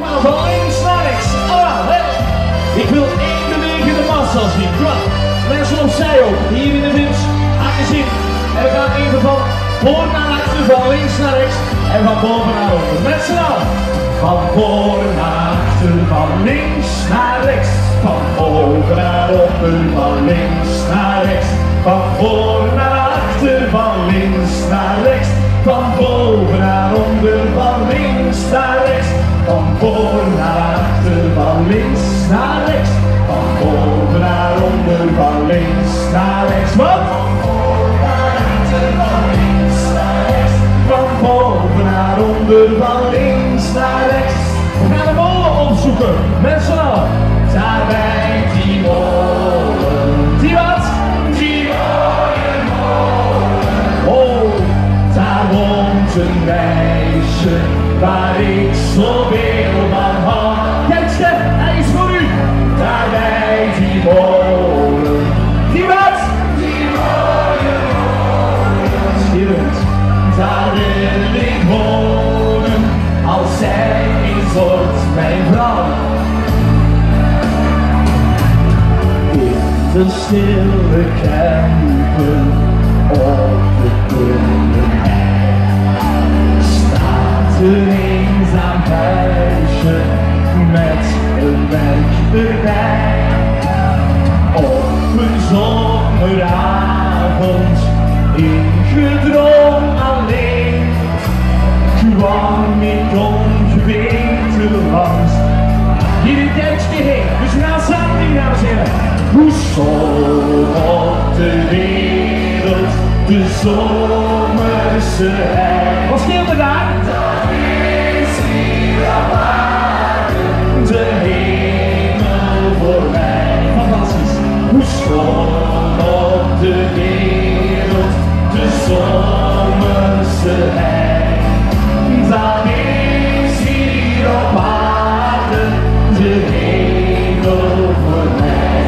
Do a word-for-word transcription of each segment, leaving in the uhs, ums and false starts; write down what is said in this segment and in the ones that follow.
van links naar rechts. Ah, hey. Ik wil één bewegende massa zien. Kom aan. Mensen opzij ook. Hier in de winst. Haakjes in. En we gaan even van voor naar achter, van links naar rechts. En van boven naar onder. Met z'n allen. Van voor naar achter, van links naar rechts. Van boven naar onder, van links naar rechts. Van voor naar achter, van links naar rechts. Van boven naar onder, van links naar rechts. Van voor naar achter, van links naar rechts. Van boven naar onder, van links naar rechts. Wat? Van voor naar achter, van links naar rechts. Van boven naar onder, van links naar rechts. We gaan de molen opzoeken, met z'n allen. Daar bij die molen. Die wat? Die mooie molen. Oh, daar woont een meisje waar ik zoveel van hou. Kijk, Stef, hij is voor u. Daar bij die molen. Die wat? Die mooie molen. Schitterend. Daar wil ik wonen, als zij eens wordt mijn vrouw. In de stille Kempen op de groene hei staat een eenzaam huisje met een werk erbij. Op een zomeravond in gedroom alleen kwam ik ongeweten langs hier een tijdje heen. Dus we gaan samen doen, dames en heren. Hoe schoon op de wereld de zomerse hei. Wat scheelt er daar? Dat is hier op aarde de hemel voor mij. Fantastisch. Hoe schoon op de wereld de zomerse hei. Dat is hier op aarde de hemel voor mij.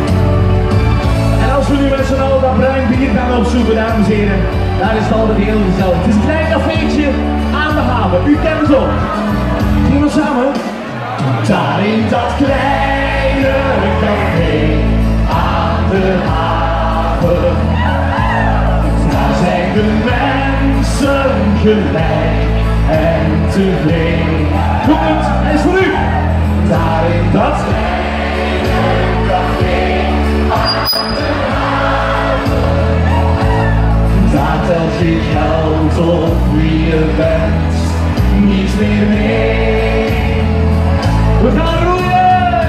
En als we nu met z'n allen dat bruin bier gaan opzoeken, dames en heren, daar is het altijd heel gezellig. Het is een klein cafeetje aan de haven. U kent het ook. Zien we samen? Daar in dat kleine café aan de haven. Daar zijn de mensen gelijk en tevreden. Goed, hij is voor u. Daar in dat kleine café aan de haven. Daar telt je geld op wie je bent, niets meer mee. We gaan roeien!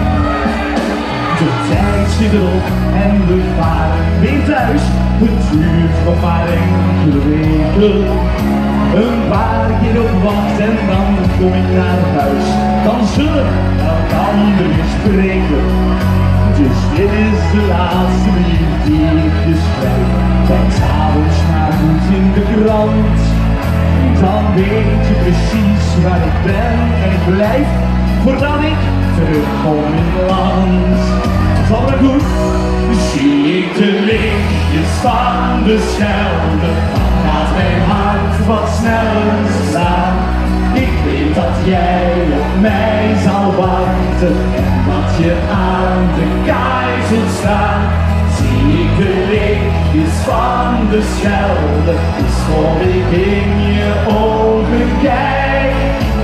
De tijd zit erop en we varen weer thuis. Het duurt nog maar enkele weken. Een paar keer op wacht en dan kom ik naar huis. Dan zullen we elkaar weer spreken. Dus dit is de laatste brief die ik je schrijf. Kijk s'avonds maar goed in de krant. Dan weet je precies waar ik ben en ik blijf voordat ik terugkom in het land. Zal maar goed, zie ik de lichtjes van de Schelde. Dan gaat mijn hart wat sneller slaan. Ik weet dat jij op mij zal wachten en dat je aan de kaai zult staan. Zie ik de lichtjes van de Schelde, dus voor ik in je ogen kijk,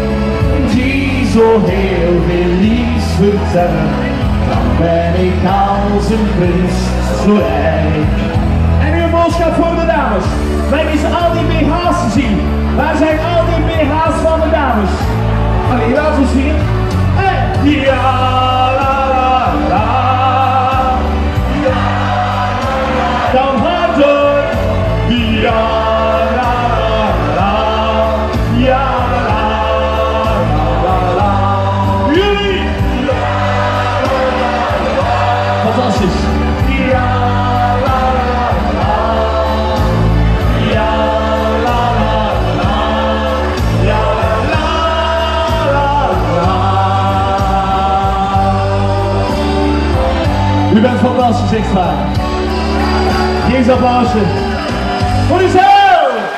die zo heel veel liefs vertellen, dan ben ik als een prins zo rijk. En nu een boodschap voor de dames. Wij missen al die B H's te zien. Waar zijn al die B H's van de dames? Allee, laat ze zien. Hey. Ja, la, la, la. Ja, la, la. Dan harder. Ja, la, la, la. Ja, la, la, la. Jullie. Ja, la, la, la. Fantastisch. Ja, la, la, la. Ja, la, la, la. Ja, la, la, la. U bent fantastisch, echt waar. Hier is applausje. Voor uzelf.